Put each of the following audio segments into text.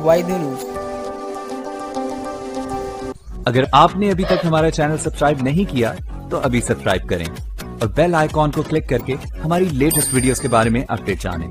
वाईदू news. अगर आपने अभी तक हमारा चैनल सब्सक्राइब नहीं किया तो अभी सब्सक्राइब करें और बेल आइकॉन को क्लिक करके हमारी लेटेस्ट वीडियोस के बारे में अपडेट जानें।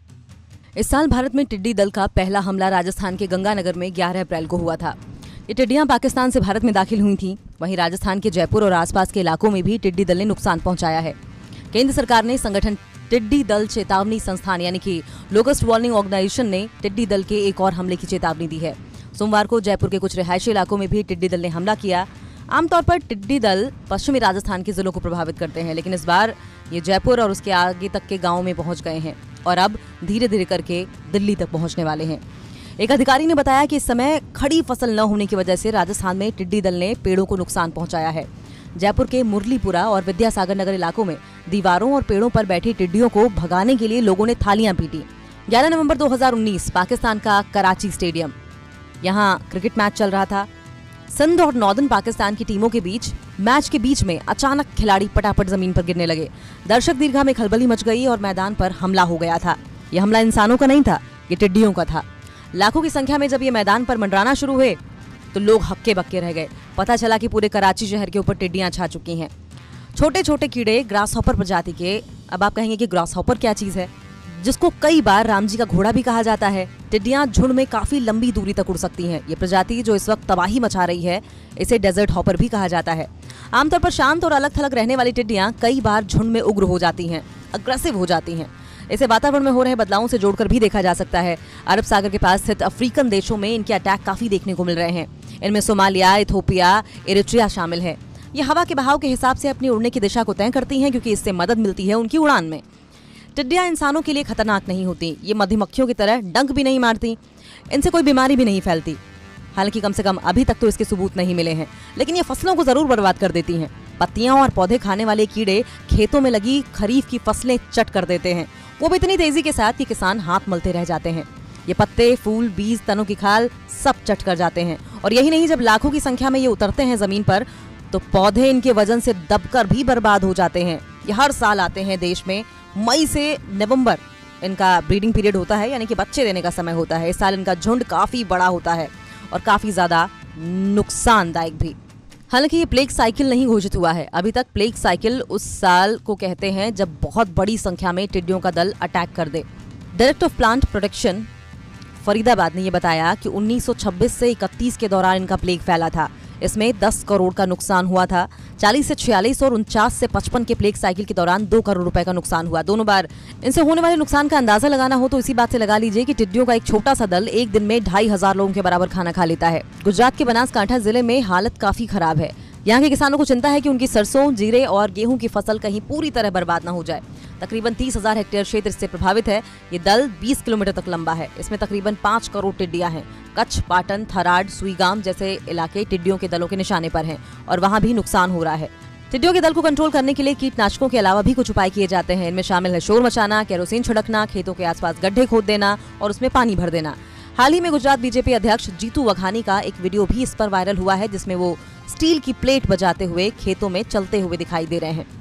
इस साल भारत में टिड्डी दल का पहला हमला राजस्थान के गंगानगर में 11 अप्रैल को हुआ था। ये टिड्डियां पाकिस्तान से भारत में दाखिल हुई थीं। वहीं राजस्थान के जयपुर और आसपास के इलाकों में भी टिड्डी दल ने नुकसान पहुंचाया है। केंद्र सरकार ने संगठन टिड्डी दल चेतावनी संस्थान यानी कि लोकस्ट वार्निंग ऑर्गेनाइजेशन ने टिड्डी दल के एक और हमले की चेतावनी दी है। सोमवार को जयपुर के कुछ रिहायशी इलाकों में भी टिड्डी दल ने हमला किया। आमतौर पर टिड्डी दल पश्चिमी राजस्थान के जिलों को प्रभावित करते हैं, लेकिन इस बार ये जयपुर और उसके आगे तक के गाँव में पहुंच गए हैं और अब धीरे धीरे करके दिल्ली तक पहुंचने वाले हैं। एक अधिकारी ने बताया कि इस समय खड़ी फसल न होने की वजह से राजस्थान में टिड्डी दल ने पेड़ों को नुकसान पहुंचाया है। जयपुर के मुरलीपुरा और विद्यासागर नगर इलाकों में दीवारों और पेड़ों पर बैठी टिड्डियों को भगाने के लिए लोगों ने थालियां पीटी। 11 नवंबर 2019 पाकिस्तान का कराची स्टेडियम, यहां क्रिकेट मैच चल रहा था। सिंध और नॉर्दर्न पाकिस्तान की टीमों के बीच मैच के बीच में अचानक खिलाड़ी पटापट जमीन पर गिरने लगे। दर्शक दीर्घा में खलबली मच गई और मैदान पर हमला हो गया था। यह हमला इंसानों का नहीं था, ये टिड्डियों का था। लाखों की संख्या में जब ये मैदान पर मंडराना शुरू हुए तो लोग हक्के बक्के रह गए। पता चला कि पूरे कराची शहर के ऊपर टिड्डियां छा चुकी हैं। छोटे छोटे कीड़े ग्रास हॉपर प्रजाति के। अब आप कहेंगे कि ग्रास हॉपर क्या चीज है, जिसको कई बार राम जी का घोड़ा भी कहा जाता है। टिड्डियां झुंड में काफी लंबी दूरी तक उड़ सकती हैं। ये प्रजाति जो इस वक्त तबाही मचा रही है, इसे डेजर्ट हॉपर भी कहा जाता है। आमतौर पर शांत और अलग थलग रहने वाली टिड्डियां कई बार झुंड में उग्र हो जाती हैं, अग्रेसिव हो जाती हैं। इसे वातावरण में हो रहे बदलावों से जोड़कर भी देखा जा सकता है। अरब सागर के पास स्थित अफ्रीकन देशों में इनके अटैक काफी देखने को मिल रहे हैं। इनमें सोमालिया, इथोपिया, इरिट्रिया शामिल है। ये हवा के बहाव के हिसाब से अपनी उड़ने की दिशा को तय करती हैं, क्योंकि इससे मदद मिलती है उनकी उड़ान में। टिड्डियां इंसानों के लिए खतरनाक नहीं होती। ये मधुमक्खियों की तरह डंक भी नहीं मारती, इनसे कोई बीमारी भी नहीं फैलती। हालांकि कम से कम अभी तक तो इसके सबूत नहीं मिले हैं, लेकिन ये फसलों को जरूर बर्बाद कर देती हैं। पत्तियां और पौधे खाने वाले कीड़े खेतों में लगी खरीफ की फसलें चट कर देते हैं, वो भी इतनी तेजी के साथ कि किसान हाथ मलते रह जाते हैं। ये पत्ते, फूल, बीज, तनों की खाल सब चट कर जाते हैं। और यही नहीं, जब लाखों की संख्या में ये उतरते हैं जमीन पर तो पौधे इनके वजन से दबकर भी बर्बाद हो जाते हैं। ये हर साल आते हैं देश में। मई से नवंबर इनका ब्रीडिंग पीरियड होता है, यानी कि बच्चे देने का समय होता है। इस साल इनका झुंड काफी बड़ा होता है और काफी ज्यादा नुकसानदायक भी। हालांकि ये प्लेग साइकिल नहीं घोषित हुआ है अभी तक। प्लेग साइकिल उस साल को कहते हैं जब बहुत बड़ी संख्या में टिड्डियों का दल अटैक कर दे। Director of plant protection Faridabad ने यह बताया कि 1926 से 31 के दौरान इनका प्लेग फैला था। इसमें 10 करोड़ का नुकसान हुआ था। 40 से 46 और 49 से 55 के प्लेग साइकिल के दौरान 2 करोड़ रुपए का नुकसान हुआ। दोनों बार इनसे होने वाले नुकसान का अंदाजा लगाना हो तो इसी बात से लगा लीजिए कि टिड्डियों का एक छोटा सा दल एक दिन में 2500 लोगों के बराबर खाना खा लेता है। गुजरात के बनासकांठा जिले में हालत काफी खराब है। यहाँ के किसानों को चिंता है कि उनकी सरसों, जीरे और गेहूं की फसल कहीं पूरी तरह बर्बाद न हो जाए। तकरीबन 30,000 हेक्टेयर क्षेत्र इससे प्रभावित है। ये दल 20 किलोमीटर तक लंबा है। इसमें तकरीबन 5 करोड़ टिड्डियां हैं। कच्छ, पाटन, थराड, सुईगाम जैसे इलाके टिड्डियों के दलों के निशाने पर हैं और वहां भी नुकसान हो रहा है। टिड्डियों के दल को कंट्रोल करने के लिए कीटनाशकों के अलावा भी कुछ उपाय किए जाते हैं। इनमें शामिल है शोर मचाना, केरोसिन छिड़कना, खेतों के आसपास गड्ढे खोद देना और उसमें पानी भर देना। हाल ही में गुजरात बीजेपी अध्यक्ष जीतू वघानी का एक वीडियो भी इस पर वायरल हुआ है, जिसमें वो स्टील की प्लेट बजाते हुए खेतों में चलते हुए दिखाई दे रहे हैं।